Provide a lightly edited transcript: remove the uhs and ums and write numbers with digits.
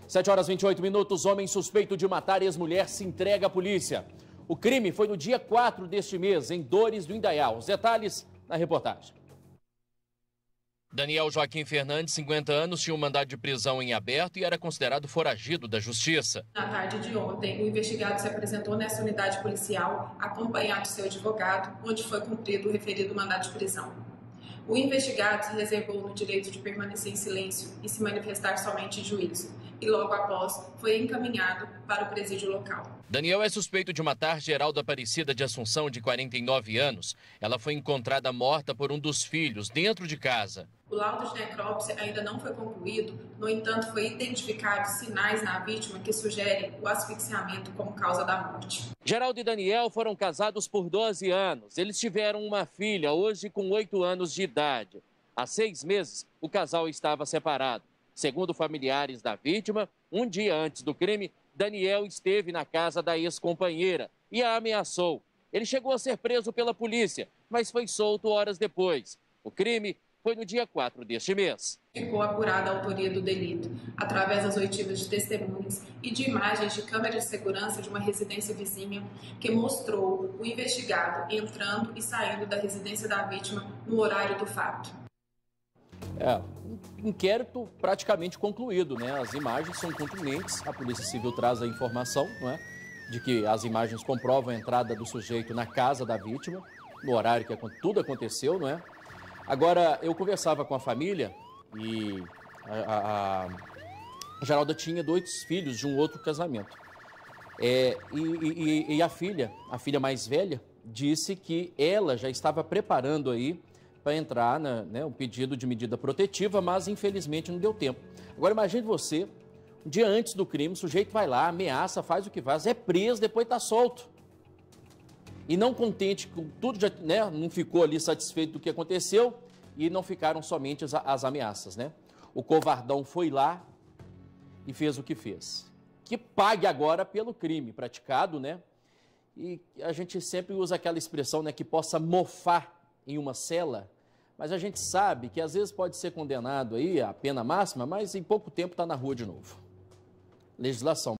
7h28, homem suspeito de matar ex-mulher se entrega à polícia. O crime foi no dia 4 deste mês, em Dores do Indaial. Os detalhes na reportagem. Daniel Joaquim Fernandes, 50 anos, tinha um mandado de prisão em aberto e era considerado foragido da justiça. Na tarde de ontem, o investigado se apresentou nessa unidade policial, acompanhado de seu advogado, onde foi cumprido o referido mandado de prisão. O investigado se reservou no direito de permanecer em silêncio e se manifestar somente em juízo, e logo após foi encaminhado para o presídio local. Daniel é suspeito de matar Geralda Aparecida de Assunção, de 49 anos. Ela foi encontrada morta por um dos filhos, dentro de casa. O laudo de necrópsia ainda não foi concluído, no entanto, foi identificado sinais na vítima que sugerem o asfixiamento como causa da morte. Geralda e Daniel foram casados por 12 anos. Eles tiveram uma filha, hoje com 8 anos de idade. Há 6 meses, o casal estava separado. Segundo familiares da vítima, um dia antes do crime, Daniel esteve na casa da ex-companheira e a ameaçou. Ele chegou a ser preso pela polícia, mas foi solto horas depois. O crime foi no dia 4 deste mês. Ficou apurada a autoria do delito, através das oitivas de testemunhas e de imagens de câmera de segurança de uma residência vizinha, que mostrou o investigado entrando e saindo da residência da vítima no horário do fato. Um inquérito praticamente concluído, né? As imagens são contundentes, a Polícia Civil traz a informação, não é? De que as imagens comprovam a entrada do sujeito na casa da vítima, no horário que tudo aconteceu, não é? Agora, eu conversava com a família e a Geralda tinha 2 filhos de um outro casamento. E a filha mais velha, disse que ela já estava preparando aí para entrar um pedido de medida protetiva, mas infelizmente não deu tempo. Agora imagine você, um dia antes do crime, o sujeito vai lá, ameaça, faz o que faz, é preso, depois está solto. E não contente com tudo, já, não ficou ali satisfeito do que aconteceu e não ficaram somente as ameaças, né? O covardão foi lá e fez o que fez. Que pague agora pelo crime praticado, né? E a gente sempre usa aquela expressão, né, que possa mofar em uma cela, mas a gente sabe que às vezes pode ser condenado aí à pena máxima, mas em pouco tempo está na rua de novo. Legislação.